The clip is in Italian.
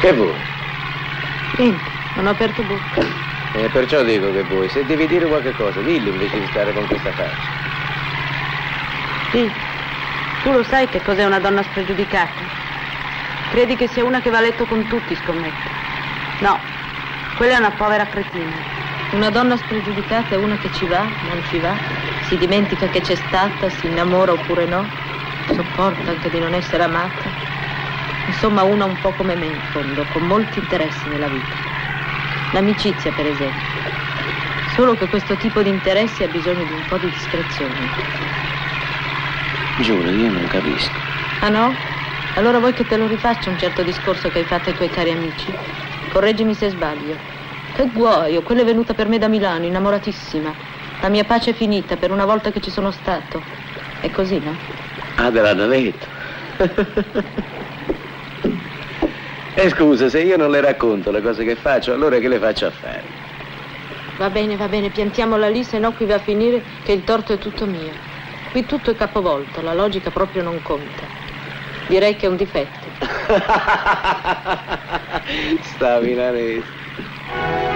Che vuoi? Niente, non ho aperto bocca. Perciò dico che vuoi. Se devi dire qualche cosa, dillo invece di stare con questa faccia. Sì, tu lo sai che cos'è una donna spregiudicata? Credi che sia una che va a letto con tutti, scommetto? No, quella è una povera cretina. Una donna spregiudicata è una che ci va, non ci va, si dimentica che c'è stata, si innamora oppure no, sopporta anche di non essere amata. Insomma, una un po' come me in fondo, con molti interessi nella vita. L'amicizia, per esempio. Solo che questo tipo di interessi ha bisogno di un po' di discrezione. Giuro, io non capisco. Ah no? Allora vuoi che te lo rifaccia un certo discorso che hai fatto ai tuoi cari amici? Correggimi se sbaglio. Che guaio, quella è venuta per me da Milano, innamoratissima. La mia pace è finita per una volta che ci sono stato. È così, no? Ah, te l'hanno detto. E scusa, se io non le racconto le cose che faccio, allora che le faccio a fare? Va bene, piantiamola lì, se no qui va a finire che il torto è tutto mio. Qui tutto è capovolto, la logica proprio non conta. Direi che è un difetto. Sta milanese.